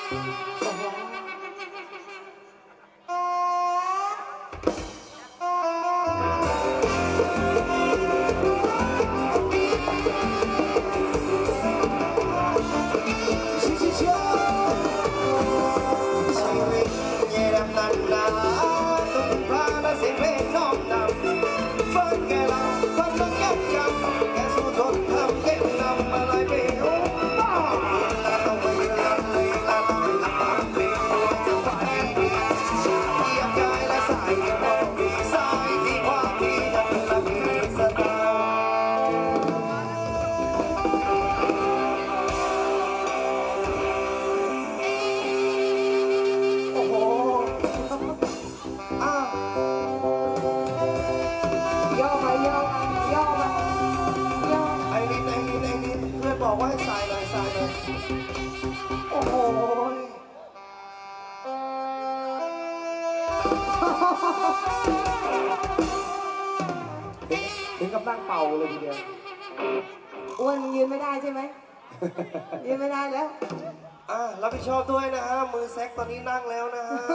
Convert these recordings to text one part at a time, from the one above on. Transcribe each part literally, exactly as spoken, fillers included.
ถึงกับนั่งเป่าเลยทีเดียวอ้วนยืนไม่ได้ใช่ไหมยืนไม่ได้แล้วอ่ารับผิดชอบด้วยนะฮะมือแซกตอนนี้นั่งแล้วนะฮะ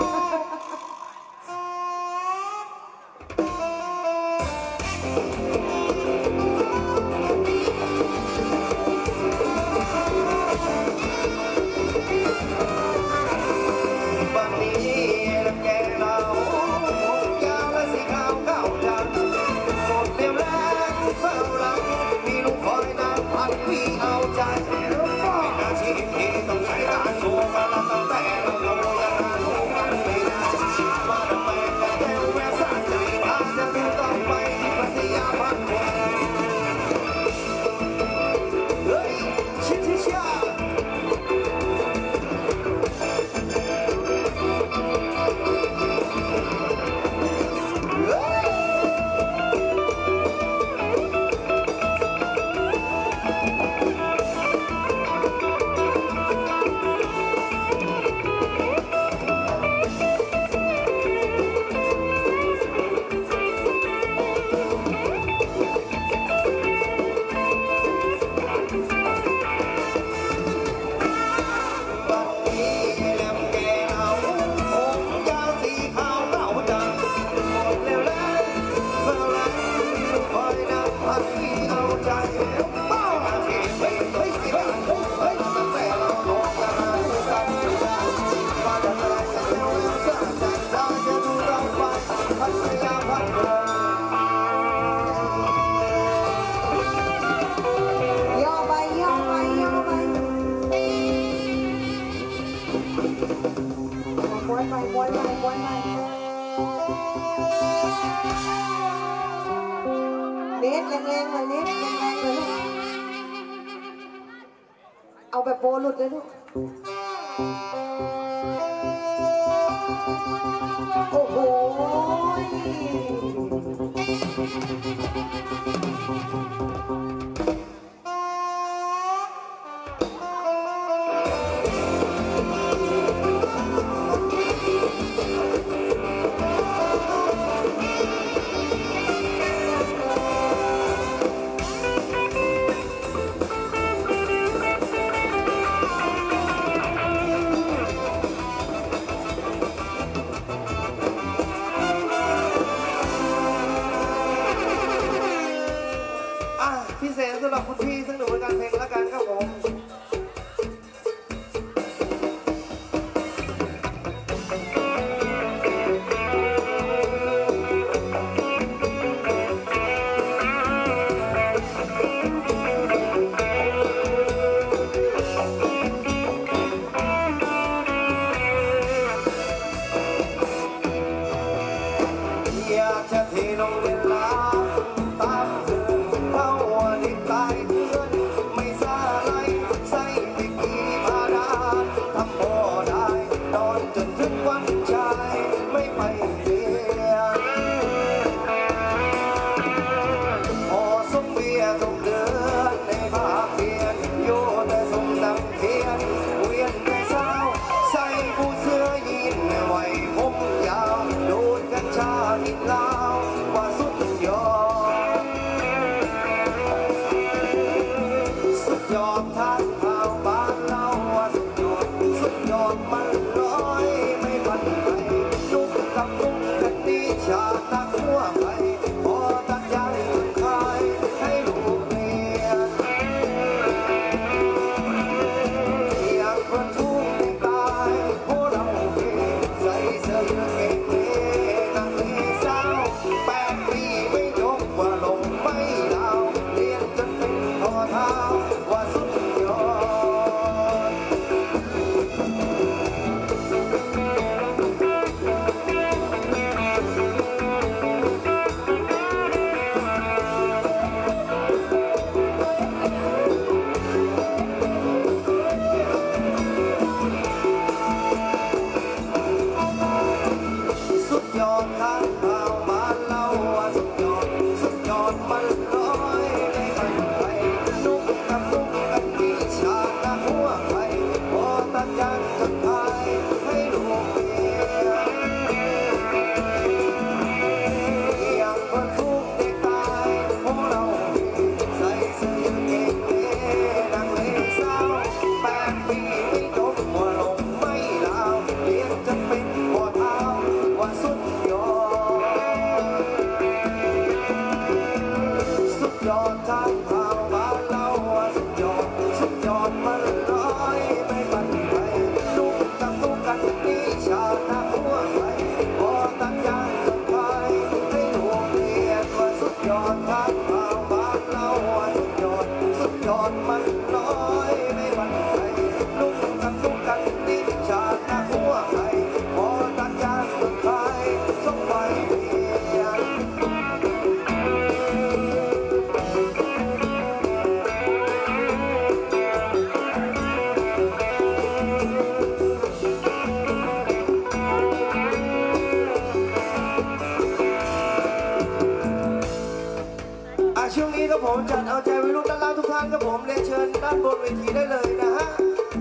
เน็ตแรงๆเลยเน็ตแรงๆเลยลูกเอาแบบโบหลุดเลยลูกโอ้โหผมจัดเอาใจวัยรุ่นด้านล่างทุกท่านครับผมเรียนเชิญด้านบนเวทีได้เลยนะฮะ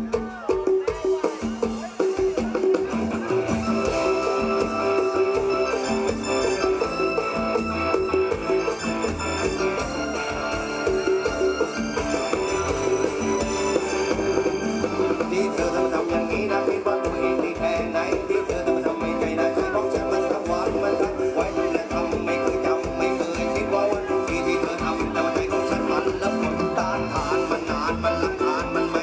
ที่เธอทำทำอย่างนี้นะคิดว่าตัวเองดีแค่ไหนที่เธอทำทำไม่ใจนะที่บอกฉันมันทำหวานมันทำไว้และทำไม่เคยจำไม่เคยคิดว่าวันที่ที่เธอทำแต่ว่าใจของฉันมันละมุนต้านทานมันนานมันลำคาญมัน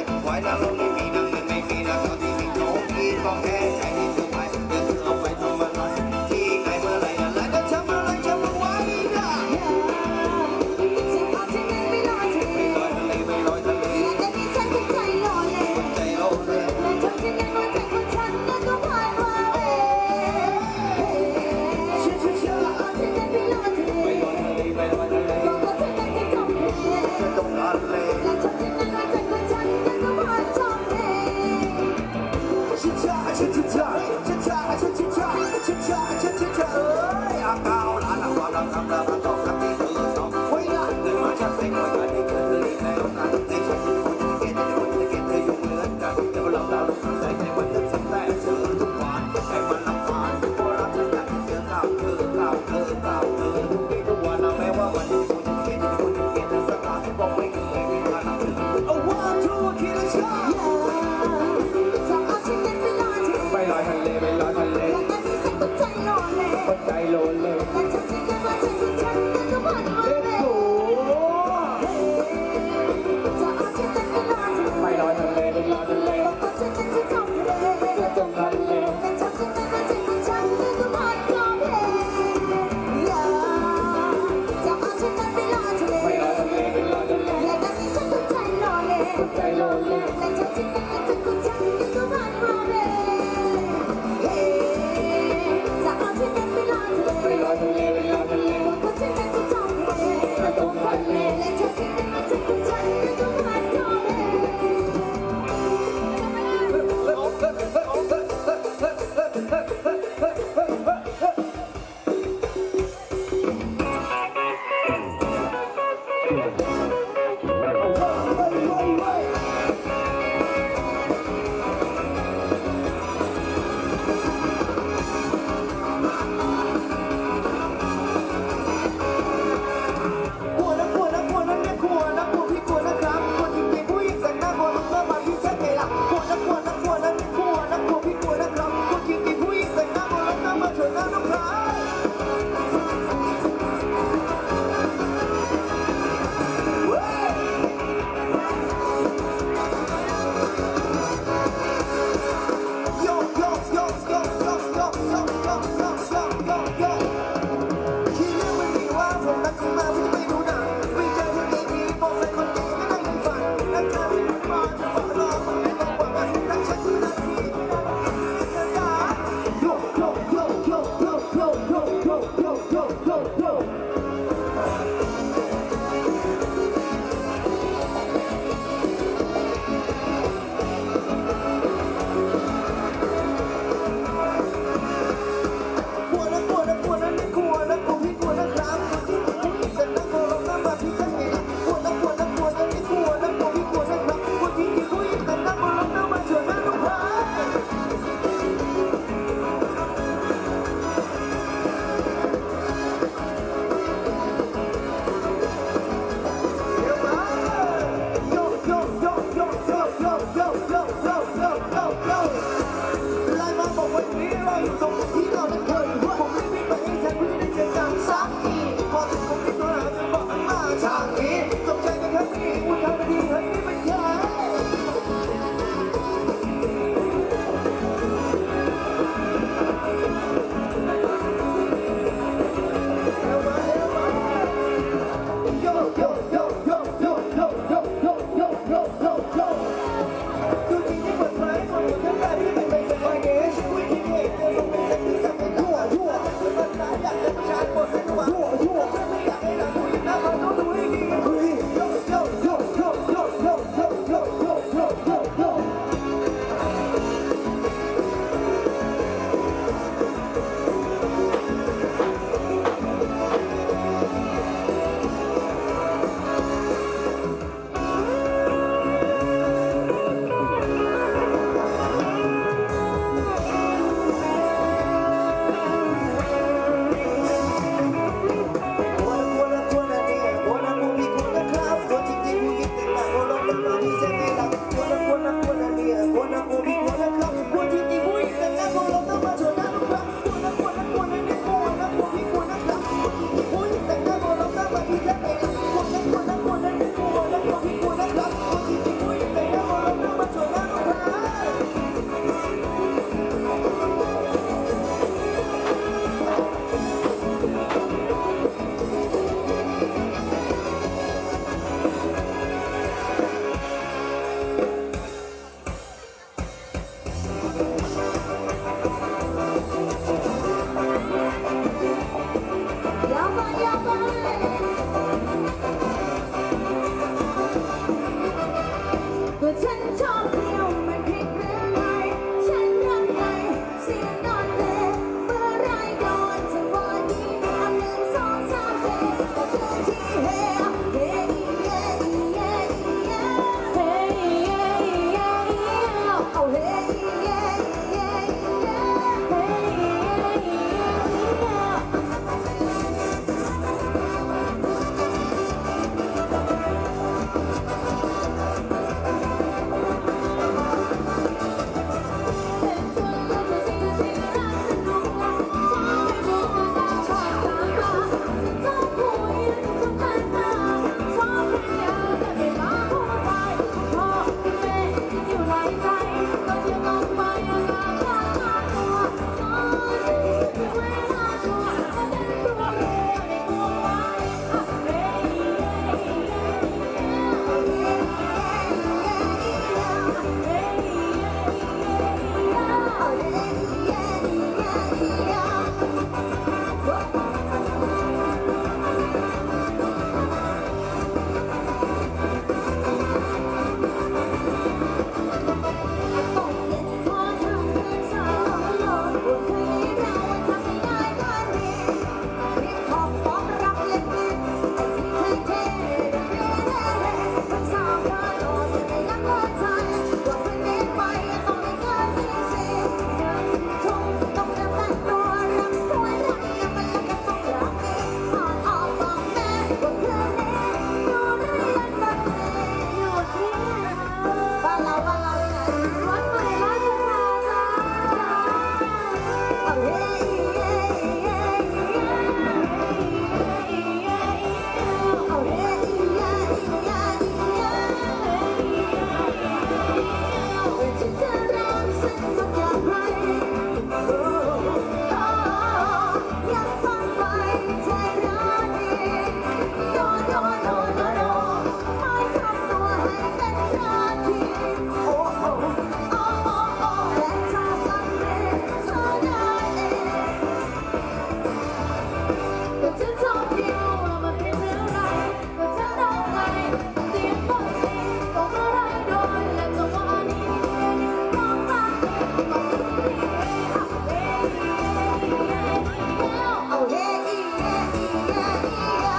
เอาเฮ้อีเฮ้อีเฮ้อี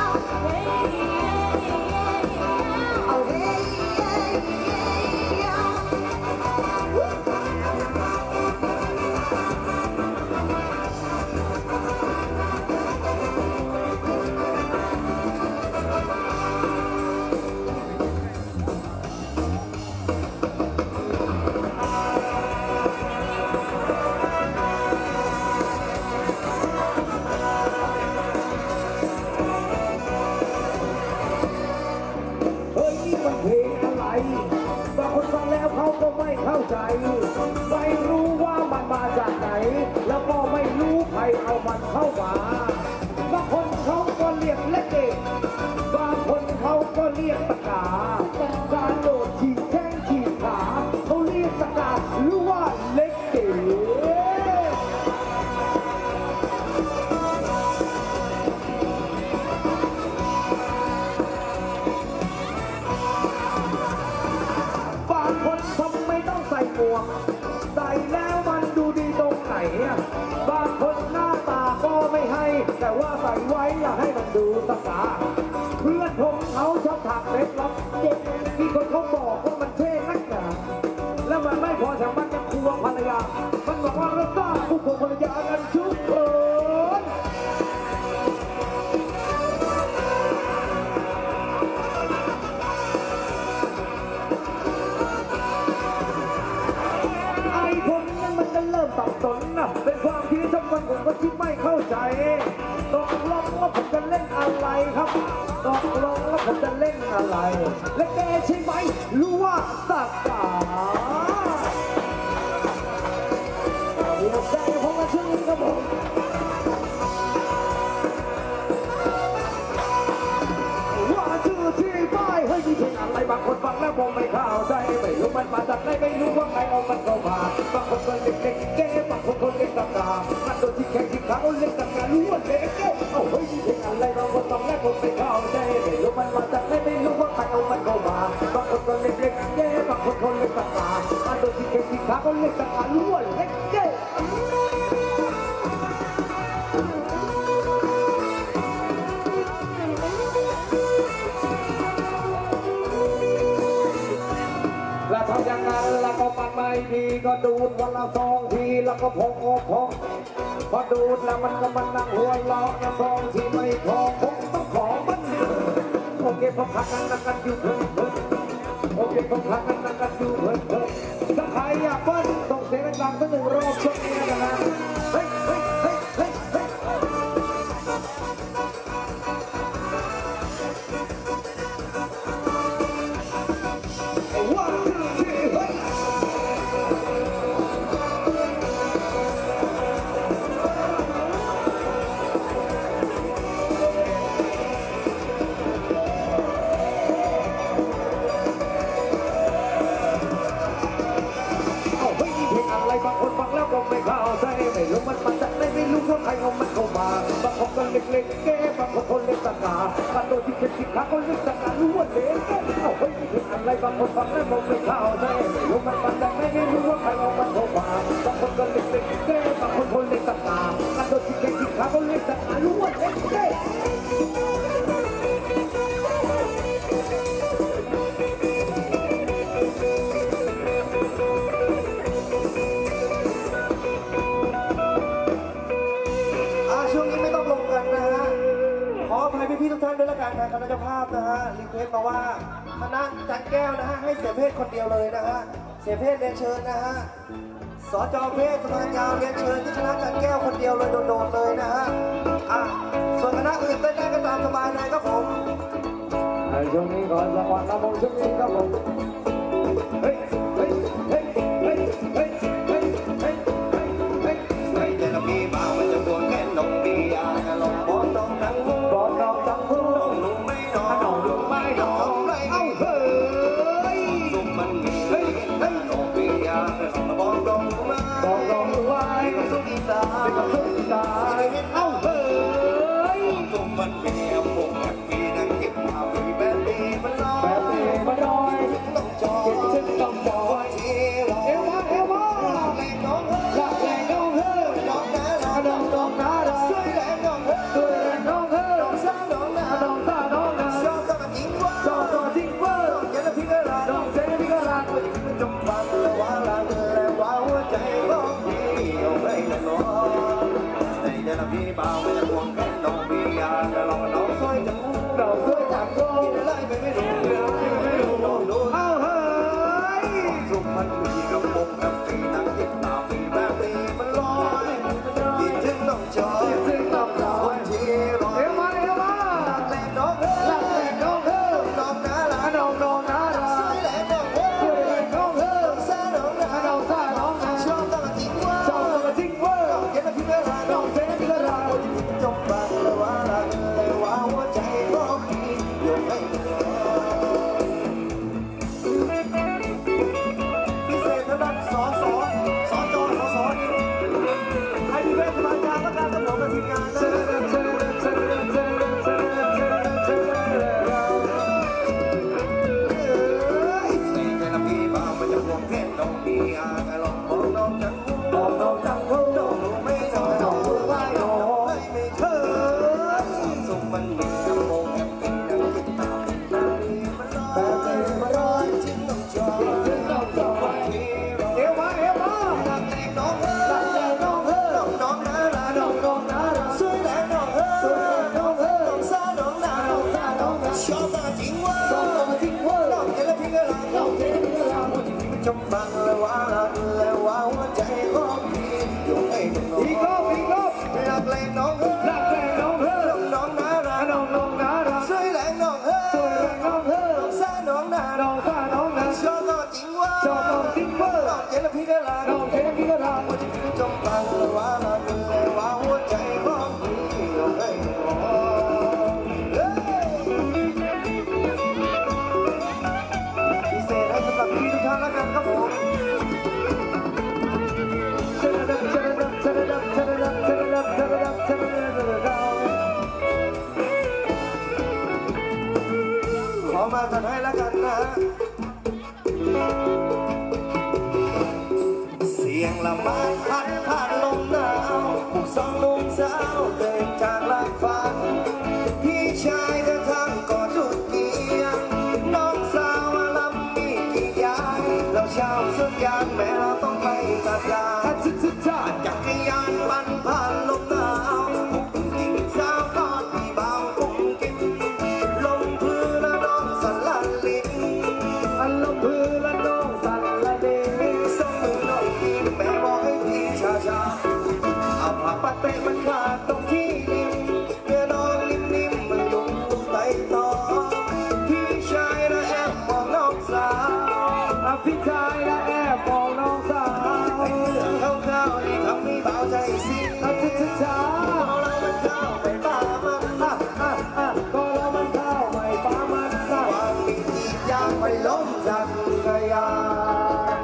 เอาเฮ้อีเฮ้เฮ้ยนี่มันเพลงอะไรบางคนฟังแล้วเขาก็ไม่เข้าใจ ไม่รู้ว่ามันมาจากไหน แล้วก็ไม่รู้ใครเอามันเข้ามาบางคนเขาก็เรียกเล็กเองบางคนเขาก็เรียกตะกาการโดดฉีกแข้งฉีกขาเขาเรียกตะกาหรือว่าเล็กเก๋ บางคนทำไมต้องใส่หมวกใส่แล้วมันดูดีตรงไหนอะบางคนหน้าตาก็ไม่ให้ แต่ว่าใส่ไว้อยากให้มันดูสง่าเพื่อนผมเขาชอบถักเล็บล็อกเด็กมีคนเขาบอกว่ามันเท่นักหนาแล้วมันไม่พอแต่มันยังควงภรรยา มันบอกว่าเราสร้างผู้ควงภรรยากันชุกเฉิน ไอ้คนนั้นมันจะเริ่มสับสนนะเป็นความคิดสักวันผมก็คิดไม่เข้าใจตกลงว่าผมจะเล่นอะไรครับตกลงว่าผมจะเล่นอะไร และแกใช่ไหมรู้ว่าสักกาเดี๋ยวใจผมมาชื่นครับผมว่าชื่อที่ป้ายเฮ้ยนี่เพลงอะไรบางคนฟังแล้วผมไม่เข้าใจไม่รู้มันมาจากไหนไม่รู้ว่าใครเอามันเข้ามาบางคนก็เล็กเล็กแก่บางคนก็เล็กตาตามันโดนที่แข่งที่ขาเอาเล็กตาตารู้ว่าเล็กแก่เอาเฮ้ยนี่เพลงอะไรบางคนฟังแล้วผมไม่เข้าใจไม่รู้มันมาจากไหนไม่รู้ว่าใครเอามันเข้ามาบางคนก็เล็กเล็กแก่บางคนก็เล็กตาตามันโดนที่แข่งที่ขาเอาเล็กตาตารู้ว่าเล็กแก่ แล้วทำอย่างนั้นแล้วก็ปัดไม่ดีก็ดูดวันละสองทีแล้วก็พกอกพกพอดูดแล้วมันก็มันนั่งหัวเราะนะสองทีไม่พอผมต้องขอมันโอเคพอพักกันนั่งกันอยู่เพิ่มเพิ่มโอเคพอพักกันนั่งกันอยู่เพิ่มเพิ่มถ้าใครอยากเบิ้ลส่งเสียงดังๆสักหนึ่งรอบช่วงนี้นะฮะเฮ้ยเฮ้ยเฮ้ยเฮ้ยเฮ้ยว่าชื่อที่เฮ้ย บางคนฟังแล้วก็ไม่เข้าใจไม่รู้มันมาจากไหนไม่รู้ว่าใครเอามันเข้ามาบางคนก็เล็กๆแก่บางคนคนเล็กตาตาบางตัวที่เป็นที่ขาคนเล็กตาตารู้ว่าเล็กเอาเฮ้ยนี่เป็นอะไรบางคนฟังแล้วก็ไม่เข้าใจไม่รู้มันมาจากไหนไม่รู้ว่าใครเอามันเข้ามาบางคนก็เล็กๆแก่บางคนคนเล็กตาตาบางตัวที่เป็นที่ขาคนเล็กตาตารู้ว่าเล็กแก่ช่วงนี้ไม่ต้องลงกันนะฮะขออภัยพี่ๆทุกท่านด้วยละกันทางคณะเจ้าภาพนะฮะรีเควสต์มาว่าคณะจันแก้วนะฮะให้เสียเพศคนเดียวเลยนะฮะเสียเพศเรียนเชิญนะฮะสจเพศสถานยาวเรียนเชิญที่คณะจันแก้วคนเดียวเลยโดดๆเลยนะฮะอ่ะส่วนคณะอื่นเต้นได้ก็ตามสบายเลยครับผมช่วงนี้ก่อนรางวัลนะผมช่วงนี้ครับผมเฮ้ยเฮ้ยเฮ้ยเฮ้ยเฮ้ยเฮ้ยเฮ้ยเฮ้ยเฮ้ยใครจะมีบ้างมันจะตัวแค่นมดีอ่ะลองบอลน้องทั้งหูบอกน้องตั้งหูน้องรู้ไหมน้องน้องรู้ไหมน้องเอ้าเฮ้ยสุขมันมีเฮ้ยเฮ้ยโอ้ปียาบอกน้องรู้ไหมบอกน้องรู้ไหมเป็นสุขีตาเป็นคนสุดตาเอ้าเฮ้ยสุขมันมีเอาพวกมันมีนั่งเก็บภาพมีแบบนี้มันน้อยแบบนี้มาหน่อยต้องจอเก็บฉันต้องจอของพี่เอาไปกันนอนในใจละพี่เบาไม่จะห่วงแค่น้องพี่อยากจะลองน้องซอยจังเราเคยจับก็กินอะไรไปไม่รู้ไม่รู้น้องดูเอาเฮ้ยสุขมันมีกระปงกับปีนักกินตาปีแบบนี้มันลอยคิดถึงน้องจอยคิดถึงน้องจอยคนที่รอเอวมาเอวมารักแหลกน้องเฮ้รักแหลกน้องเฮ้น้องน่ารักน้องน้องน่ารักสวยแหลกน้องเฮ้สวยแหลกน้องเฮ้น้องซ่าน้องน่าน้องซ่าน้องน่าชอบต้องมาทิ้งว่าชอบต้องมาทิ้งว่าน้องเย็นแล้วพี่ก็รักน้องเย็นแล้วพี่ก็รักจบบังเลยว่ารักเลยว่าหัวใจของพี่ยกให้พิเศษระดับสอสอสอจอสอสอนี่ให้พี่เวทมาการประกันกับผมกับทีมงานนะน้องพี่อาจจะลองมองน้องจังมองน้องจังน้องรู้ไม่น้องน้องรู้ไม่น้องไม่ไม่เคยสุขมันมีน้ำโมงแอบปีนังกินตามันมีมันลอยแต่ใจมันลอยทิ้งน้องจอยทิ้งน้องจอยเอวมาเอวมารักแรงน้องเฮ้รักแรงน้องเฮ้น้องน้องน่ารักน้องน้องน่ารักสวยแรงน้องเฮ้สวยแรงน้องเฮ้น้องซ่าน้องน่าน้องซ่าน้องน่าชอบมาทิ้งว่าชอบมาทิ้งว่าน้องเจริญพี่ก็รักน้องเจริญพี่ก็รักจมบังเลยว่ารักเลยว่าหัวใจของพี่อยู่ให้น้องอีกรอบอีกรอบรักแรงน้องเฮ้รักแรงน้องเฮ้น้องน้องน่ารักน้องน้องน่ารักสวยแรงน้องเฮ้สวยแรงน้องเฮ้น้องซ่าน้องน่าน้องซ่าน้องน่าชอบก็จริงว่าชอบก็จริงว่าน้องเจริญพี่ก็รักน้องเจริญพี่ก็รักหัวใจพี่จมบังเลยว่ารักเลยว่าหัวใจของพี่อยู่ให้น้องพิเศษให้สำหรับพี่ทุกท่านแล้วกันครับผมขอมากันให้แล้วกันนะฮะเสียงละไม้พัดผ่านลมหนาวผู้สองลุงสาวเดินจากลานฟ้าพี่ชายเดินทางก่อจุดเกียงน้องสาวลำมีกี่ยางเราเช่าสักอย่างแม้เราต้องไปตัดยาจักรยานปั่นผ่านลมหนาวหญิงสาวกอดพี่เบากุ้งกินลมพื้นและน้องสันลันลิงลมพื้นและน้องสันลันลิงสองมือน้องยิงแม่บอกให้พี่ช้าช้าเอาผ้าปัดเตะมันขาดตรงที่ริมเมื่อน้องนิ่มๆมันยุ่งไต่ต่อพี่ชายและแอบมองน้องสาวพี่ชายและแอบมองน้องสาวไอ้เรื่องเข้าๆนี่ทำให้เบาใจสิช้าช้าก็เรามันเข้าไปป่ามันอ่ะอ่ะอ่ะก็เรามันเข้าไปป่ามันอ่ะวางมีจีบยางไปล้มจักรยาน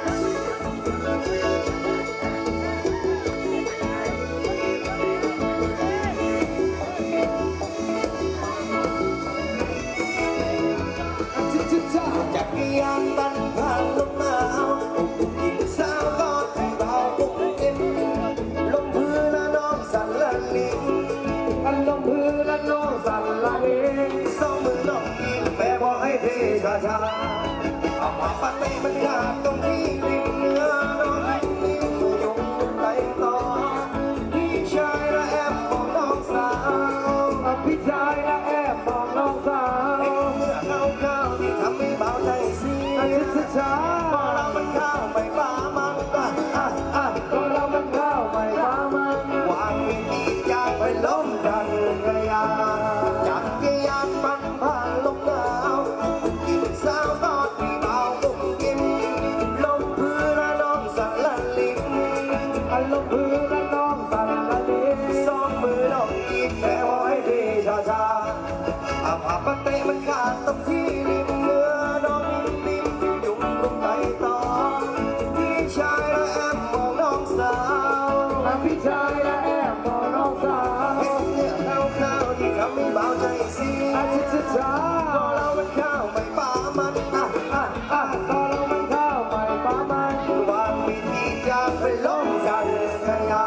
จักรยานปั่นผ่านลมหนาวหญิงสาวกอดพี่เบาปุกเอ็มลมพื้นและน้องสั่นละลิงลมพื้นและน้องสั่นละลิงสองมือน้องยิงแม่บอกให้พี่ช้าช้าเอาผ้าปัดเตะมันขาดตรงที่ริมเนื้อน้องนิ่มๆยุ่งไปต่อพี่ชายและแอบมองน้องสาวพี่ชายและแอบมองน้องสาวเมื่อเข้าเข้าที่ทำให้เบาใจเสียช้าๆก็เรามันเข้าไปป่ามันอ่ะอ่ะอ่ะก็เรามันเข้าไปป่ามันวางมีดียางไปล้มจักรยานจักรยานปั่นผ่านลมหนาวหญิงสาวกอดพี่เบาปุกกิมลมพื้นและน้องสั่นละลิงลมพื้นและน้องสั่นละลิงสองมือน้องยิงแม่บอกให้พี่ช้าช้าเอาผ้าปัดเตะมันขาดตรงที่ริมเนื้อน้องนิ่มๆยุ่งลงไปต่อพี่ชายและแอบมองน้องสาวพี่ชายและแอบมองน้องสาวเห็นเนื้อเข้าๆที่ทำให้เบาใจเสียช้าๆก็เรามันเข้าไปป่ามันอ่ะอ่ะอ่ะก็เรามันเข้าไปป่ามันวางมีดียางไปล้มจักรยาน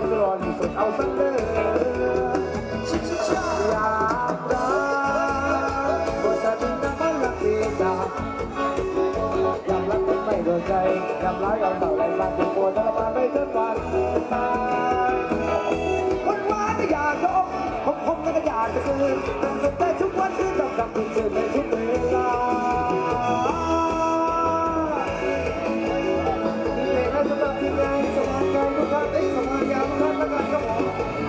ที่รอที่สุดเอาสักเด้ออยากรักก็จะมีน้ำมันรักดีจ้าอยากรักไม่โดนใจอยากร้ายเอาเต่าไหลมาจนปวดทรมานไปจนวันตายคนหวานก็อยากจะอกผมผมก็อยากจะคืนแต่ทุกวันคือต้องกลับคืนคืนในทุกเวลามีเพลงให้สำหรับทีมงานสมานใจทุกท่านเอ้ยสมานยาวทุกท่านแล้วกันครับผม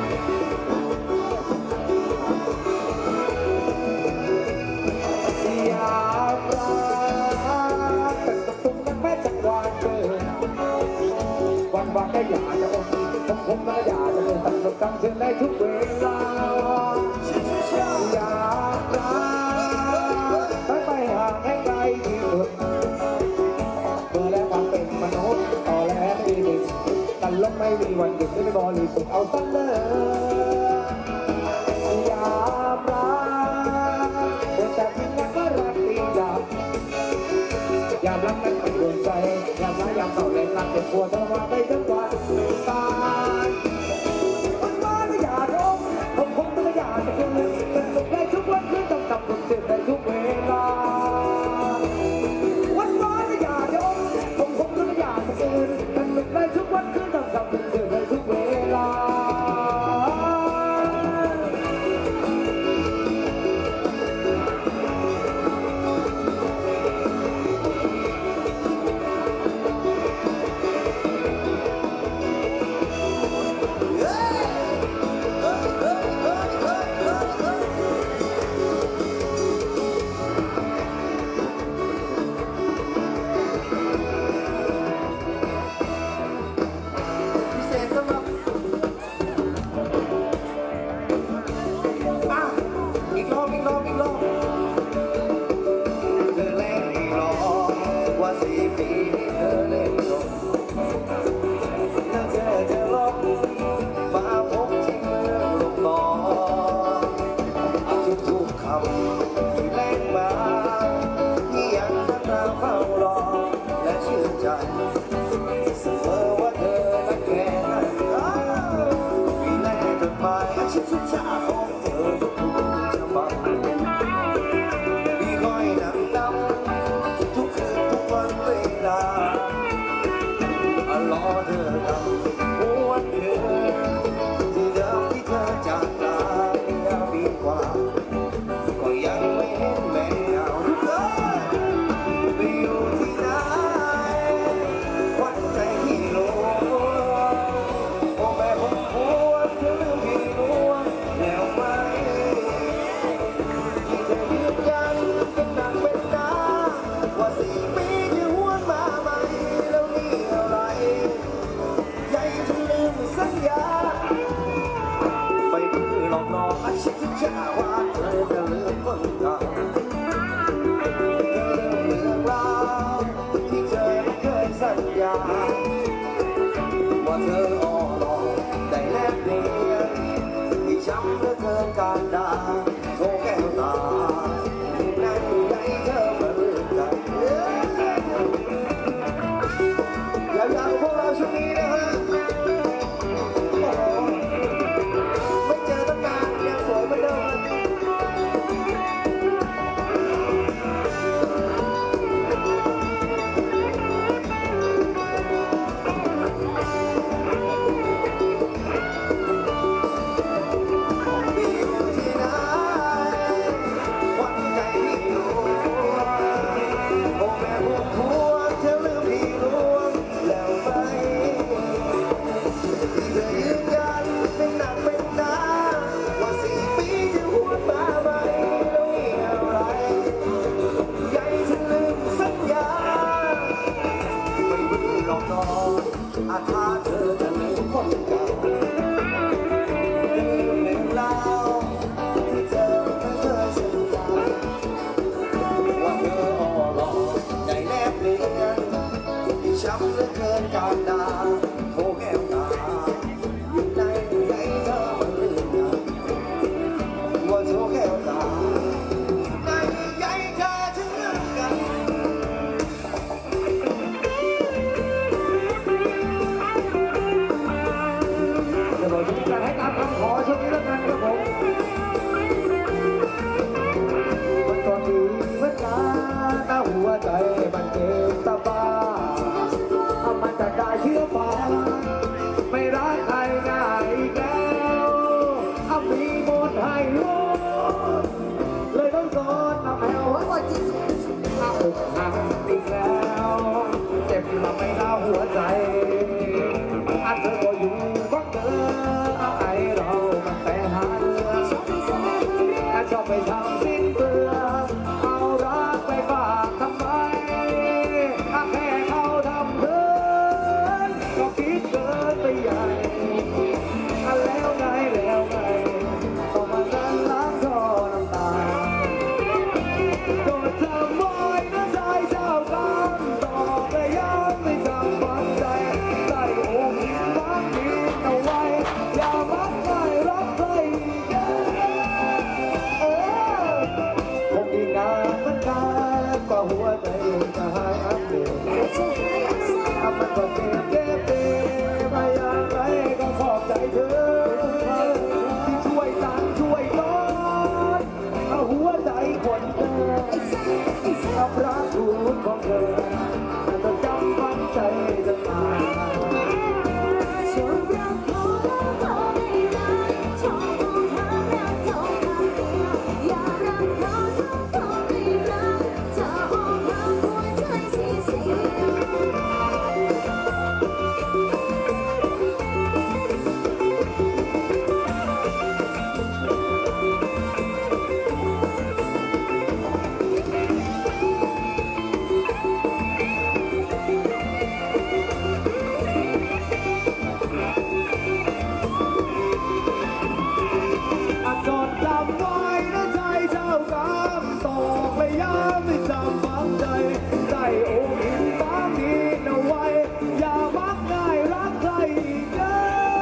อยากรักแต่ต้องสุ่มนักแม่จักรวาลเกินวันวันก็อยากจะอมผมผมก็อยากจะเป็นตั้งสุขตั้งเชื่อในทุกเวลาอยากรักไม่ไปห่างให้ไกลที่สุดเมื่อแล้วความเป็นมนุษย์ต่อแล้วไม่มีกันลบไม่มีวันหยุดไม่บริสุทธิ์เอาซะเลยอยากรักแต่จริงนั้นก็รักดีดับยามรักนั้นไม่โดนใจยามร้ายยามเศร้าแรงรักเจ็บปวดทรมานไปทั้งวันตายมันมาไม่อยากร้องผมคงไม่อยากจะคืนแต่สุขได้ทุกวันคืนต้องทำทุกสิ่งได้ทุกเวลาวันวานไม่อยากร้องผมคงไม่อยากจะคืนแต่สุขได้ทุกวันคืนต้องทำทุกสิ่งได้ทุกเวลาจะบอกจะมีการให้ตามคำขอช่วงนี้แล้วกันครับผมมันก็ดีเหมือนกันนะหัวใจมันเจ็บตาบ้าถ้ามันจะได้เชื่อฟ้าไม่รักใครง่ายอีกแล้วถ้ามีหมดให้หมดเลยต้องสอนน้ำแมวโอ้ยหมดจริงถ้าอกหักอีกแล้วเจ็บมาไม่น่าหัวใจอันเธอก็อยู่บังเดิมไอเรามันแต่หาเรือชอบไปทำสิ้นเปลือกเอารักไปฝากทำไมถ้าแค่เขาทำเกินก็คิดเกินไปใหญ่แล้วไงแล้วไงต้องมานั่งล้างท่อน้ำตาโดนทำไว้นะใจเจ้ากรรมต่อไปยังไม่จำฝังใจใจอกฝังดินเอาไว้อย่ามักง่ายรักใครอีกเออคงอีกนานเหมือนกันกว่าหัวใจจะหายอักเสบถ้ามันก็เจ็บเจ็บเจ็บมาอย่างไรก็ขอบใจเธอที่ช่วยตันช่วยต้อนเอาหัวใจคนเธอเอาพระคุณของเธอจะจำฝังใจจะตายชอบรักเขาเขาไม่รักชอบมองหารักเขาคำเดียวอย่ารักเขาถ้าเขาไม่รักจะออกหาหัวใจเสียเสีอาจดจำไว้นะใจเจ้ากรรมตอกไปย้ำไม่จำฝังใจใจโอ้หินฝังดินเอาไว้อย่ามักง่ายรักใครอีกเด้อ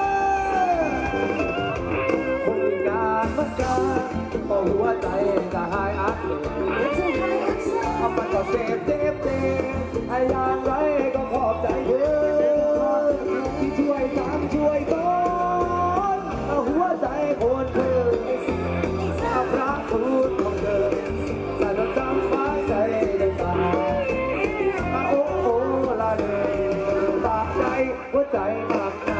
คงอีกนานเหมือนกันก็หัวใจจะหายอักเสบถ้ามันก็เจ็บเจ็บเจ็บไอ้อย่างไรก็ขอบใจเธอที่ช่วยตามช่วยต้อนเอาหัวใจคนเธอเอาพระคุณของเธอแต่เราจำฝังใจได้ตายโอ้โอ้ลาเดตาใจหัวใจหนักหนา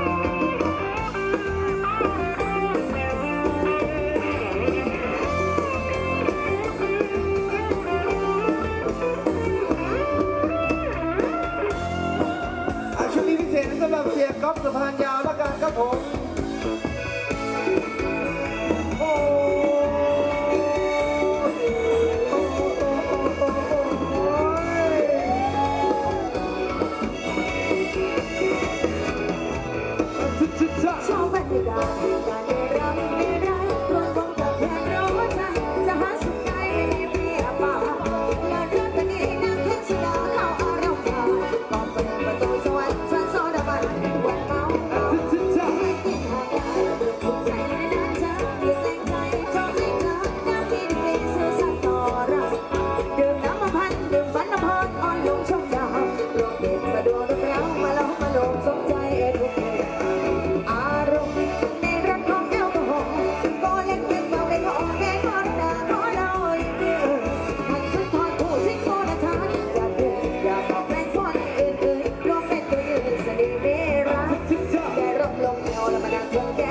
อ่ะช่วงนี้พิเศษสำหรับเสียก๊อฟสะพานยาวแล้วกันครับผมโอ้ชอบบรรยากาศการได้รับได้รักรวมวงกับแค่รู้ใจจะหาสุขใจไม่มีเปรียบปานอยากรักกันดีนักเทศนาเข้าอารมณ์ผ่านก็เป็นประตูสวรรค์ชั้นโซดาบันวันเมาไม่กินหางยาดูถูกใจในนั้นเธออย่าแต่งใจชอบให้เธอหน้าที่ดีซื่อสัตย์ต่อรักดื่มน้ำมาพันดื่มฝันน้ำพรอ่อนลงชมดาวรวมเด็ดมาดูดเรามาแล้วมาลงสมใจเอ็ดทุกคนอารมณ์ในรักของแก้วกระหงก็เล่นเป็นเบาได้ก็ออกแก่ขอหน้าขอเราอีกเดียวมันสุดทอดผู้ทิ้งโคตรทานอยากเดินอยากออกแรงคนอื่นๆรวมเป็นตัวยืนสนิทเดรักแกร่มลงเงาแล้วมานั่งเทิงแก